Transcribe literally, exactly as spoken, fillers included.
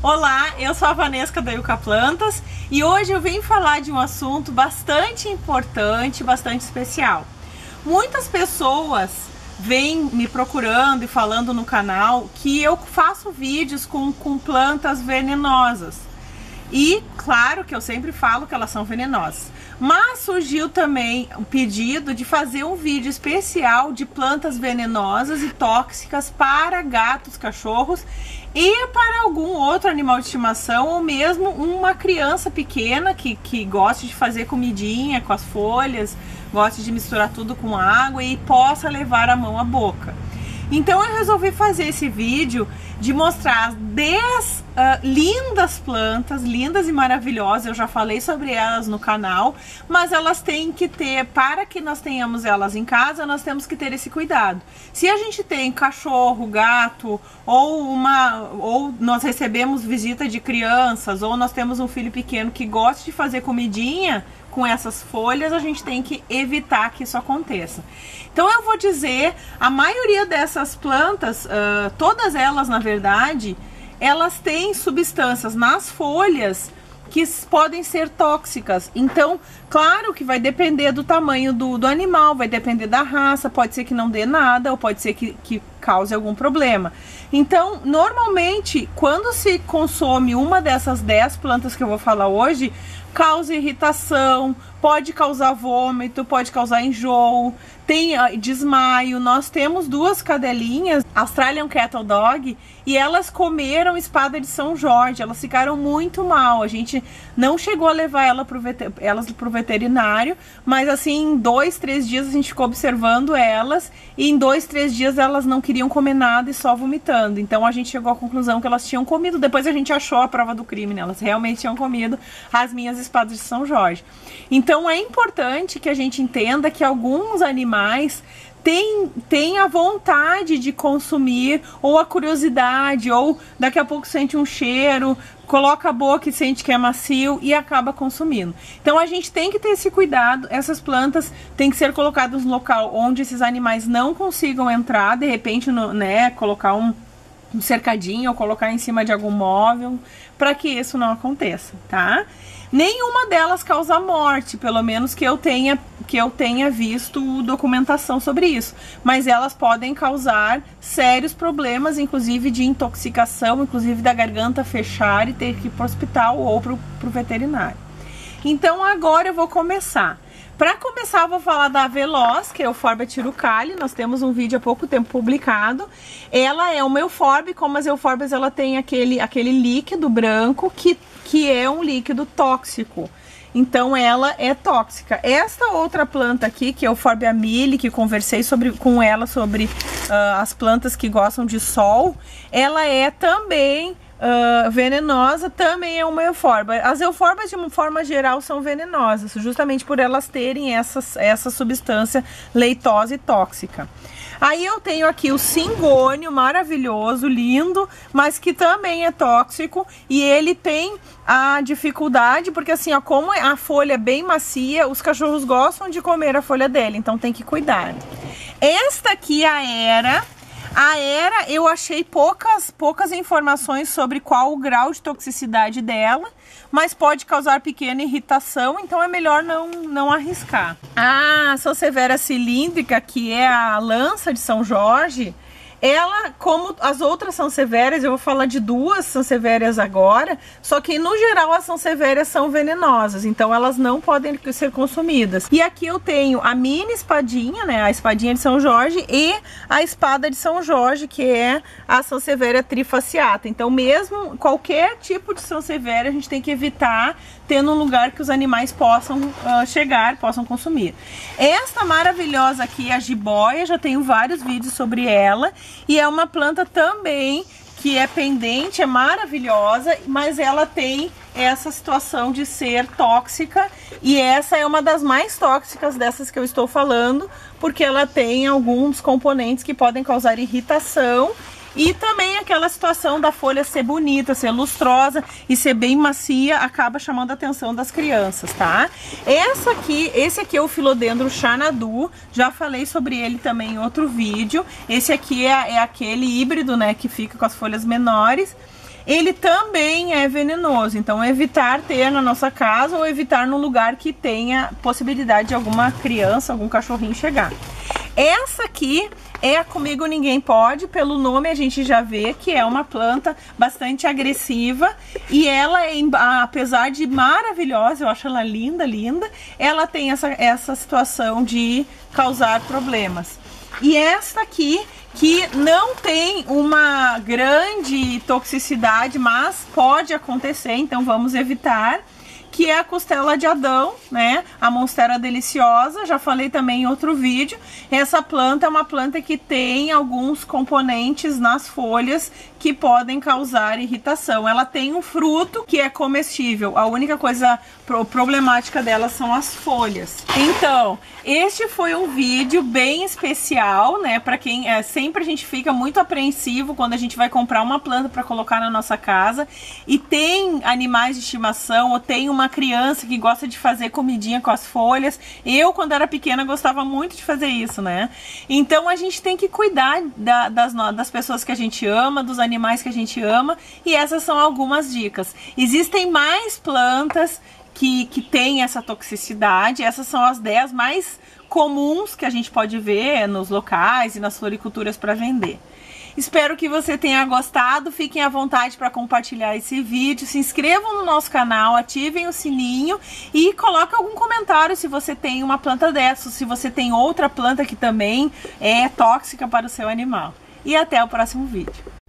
Olá, eu sou a Vanessa da Yucca Plantas e hoje eu venho falar de um assunto bastante importante, bastante especial. Muitas pessoas vêm me procurando e falando no canal que eu faço vídeos com, com plantas venenosas. E claro que eu sempre falo que elas são venenosas. Mas surgiu também o pedido de fazer um vídeo especial de plantas venenosas e tóxicas para gatos, cachorros e para algum outro animal de estimação, ou mesmo uma criança pequena que, que goste de fazer comidinha com as folhas, goste de misturar tudo com água e possa levar a mão à boca. Então eu resolvi fazer esse vídeo de mostrar dez uh, lindas plantas, lindas e maravilhosas. Eu já falei sobre elas no canal, mas elas têm que ter, para que nós tenhamos elas em casa, nós temos que ter esse cuidado. Se a gente tem cachorro, gato, ou uma, ou nós recebemos visita de crianças, ou nós temos um filho pequeno que gosta de fazer comidinha com essas folhas, a gente tem que evitar que isso aconteça. Então eu vou dizer, a maioria dessas plantas, uh, todas elas na verdade, elas têm substâncias nas folhas que podem ser tóxicas. Então, claro que vai depender do tamanho do, do animal, vai depender da raça, pode ser que não dê nada, ou pode ser que, que cause algum problema. Então, normalmente, quando se consome uma dessas dez plantas que eu vou falar hoje, causa irritação, pode causar vômito, pode causar enjoo, tem uh, desmaio. Nós temos duas cadelinhas, Australian Cattle Dog, e elas comeram espada de São Jorge, elas ficaram muito mal. A gente não chegou a levar ela pro veter elas para o veterinário, mas assim, em dois, três dias a gente ficou observando elas, e em dois, três dias elas não queriam comer nada e só vomitando. Então a gente chegou à conclusão que elas tinham comido. Depois a gente achou a prova do crime, né? Elas realmente tinham comido as minhas espadas de São Jorge. Então é importante que a gente entenda que alguns animais têm, têm a vontade de consumir, ou a curiosidade, ou daqui a pouco sente um cheiro, coloca a boca e sente que é macio e acaba consumindo. Então a gente tem que ter esse cuidado. Essas plantas têm que ser colocadas no local onde esses animais não consigam entrar, de repente, no, né, colocar um um cercadinho ou colocar em cima de algum móvel, para que isso não aconteça, tá? Nenhuma delas causa morte, pelo menos que eu tenha que eu tenha visto documentação sobre isso, mas elas podem causar sérios problemas, inclusive de intoxicação, inclusive da garganta fechar e ter que ir para o hospital ou para o veterinário. Então agora eu vou começar. Para começar, eu vou falar da Veloz, que é a Euphorbia tirucale. Nós temos um vídeo há pouco tempo publicado. Ela é uma eufórbia, como as eufórbias, ela tem aquele, aquele líquido branco que, que é um líquido tóxico. Então ela é tóxica. Esta outra planta aqui, que é a Euphorbia mille, que conversei sobre, com ela sobre uh, as plantas que gostam de sol, ela é também Uh, venenosa, também é uma eufórbia. As eufórbias, de uma forma geral, são venenosas, justamente por elas terem essas, essa substância leitosa e tóxica. Aí eu tenho aqui o cingônio, maravilhoso, lindo, mas que também é tóxico, e ele tem a dificuldade, porque assim, ó, como a folha é bem macia, os cachorros gostam de comer a folha dele, então tem que cuidar. Esta aqui é a Era. A Era, eu achei poucas, poucas informações sobre qual o grau de toxicidade dela, mas pode causar pequena irritação, então é melhor não, não arriscar. A Sansevieria cilíndrica, que é a lança de São Jorge, ela, como as outras Sansevierias, eu vou falar de duas Sansevierias agora, só que no geral as Sansevierias são venenosas, então elas não podem ser consumidas. E aqui eu tenho a mini espadinha, né, a espadinha de São Jorge, e a espada de São Jorge, que é a Sansevieria trifasciata. Então mesmo qualquer tipo de Sansevieria a gente tem que evitar ter num lugar que os animais possam uh, chegar, possam consumir. Esta maravilhosa aqui, a jiboia, já tenho vários vídeos sobre ela, e é uma planta também que é pendente, é maravilhosa, mas ela tem essa situação de ser tóxica, e essa é uma das mais tóxicas dessas que eu estou falando, porque ela tem alguns componentes que podem causar irritação. E também aquela situação da folha ser bonita, ser lustrosa e ser bem macia, acaba chamando a atenção das crianças, tá? Essa aqui, esse aqui é o Philodendron Xanadu, já falei sobre ele também em outro vídeo. Esse aqui é, é aquele híbrido, né, que fica com as folhas menores. ele também é venenoso. Então evitar ter na nossa casa ou evitar num lugar que tenha possibilidade de alguma criança, algum cachorrinho chegar. Essa aqui é a Comigo Ninguém Pode, pelo nome a gente já vê que é uma planta bastante agressiva e ela, apesar de maravilhosa, eu acho ela linda, linda, ela tem essa, essa situação de causar problemas. E esta aqui, que não tem uma grande toxicidade, mas pode acontecer, então vamos evitar, que é a costela de Adão, né? A Monstera deliciosa, já falei também em outro vídeo. Essa planta é uma planta que tem alguns componentes nas folhas que podem causar irritação. Ela tem um fruto que é comestível. A única coisa problemática dela são as folhas. Então, este foi um vídeo bem especial, né? Para quem é, sempre a gente fica muito apreensivo quando a gente vai comprar uma planta para colocar na nossa casa e tem animais de estimação ou tem uma criança que gosta de fazer comidinha com as folhas. Eu, quando era pequena, gostava muito de fazer isso, né? Então a gente tem que cuidar da, das, das pessoas que a gente ama, dos animais que a gente ama, e essas são algumas dicas. Existem mais plantas que, que têm essa toxicidade, essas são as dez mais comuns que a gente pode ver nos locais e nas floriculturas para vender. Espero que você tenha gostado, fiquem à vontade para compartilhar esse vídeo, se inscrevam no nosso canal, ativem o sininho e coloquem algum comentário se você tem uma planta dessa, se você tem outra planta que também é tóxica para o seu animal. E até o próximo vídeo.